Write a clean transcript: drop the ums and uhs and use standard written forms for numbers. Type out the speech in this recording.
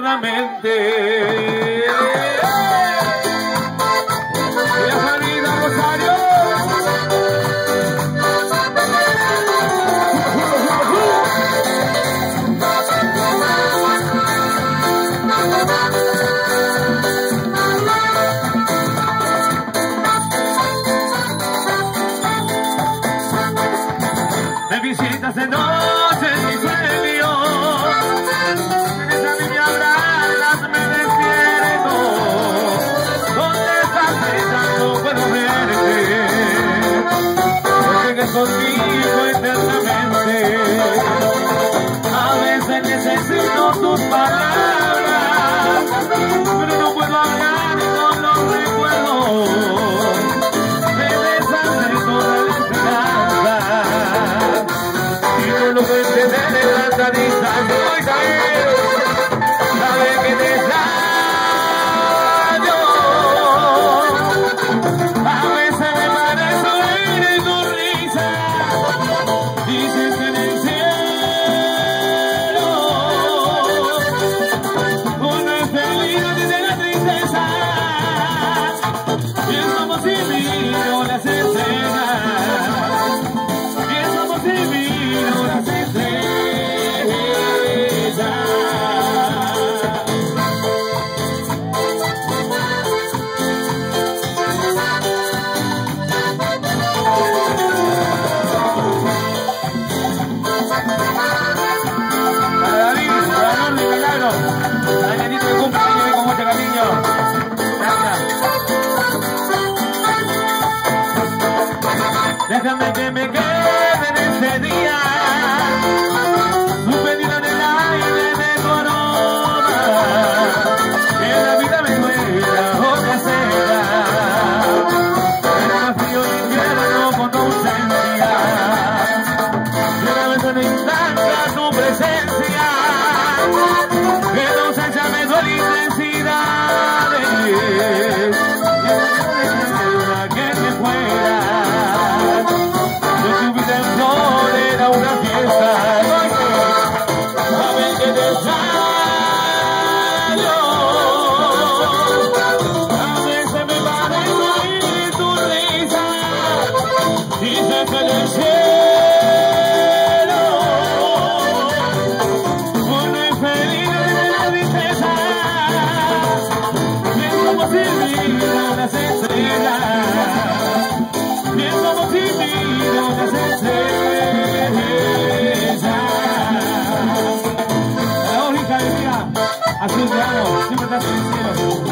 eternamente. Y la salida, Rosario. Me visitas de noche en mi sueño, en esa línea blanca me despierto. ¿Dónde estás? Ya no puedo verte, porque que contigo eternamente. A veces necesito tus palabras, pero no puedo hablar con los recuerdos. Me deshace toda la esperanza. No puedo entender tanta distancia, voy a caer, sabe que te extraño. A veces me parece oír tu risa, dices que en el cielo uno es feliz desde la tristeza. Pienso como si miro las escenas, pienso como si miro las estrellas. Para David, para Norma y Milagro, para Ñanito de cumpleaños con mucho cariño. Gracias. Déjame que me quede en este día, suspendido en el aire de tu aroma, que la vida me duela o me cega, en el frío invierno con tu ausencia, y una vez en instancia tu presencia, que tu ausencia me duele intensidades, y una que me fuera. Tu vida en flor era una fiesta, saben que te extraño. A veces me parece oír tu risa, dices que en el cielo uno es feliz desde la tristeza. Pienso como si miro las estrellas, pienso como si miro las estrellas. La única alegría, azul de amo, siempre estás en el cielo.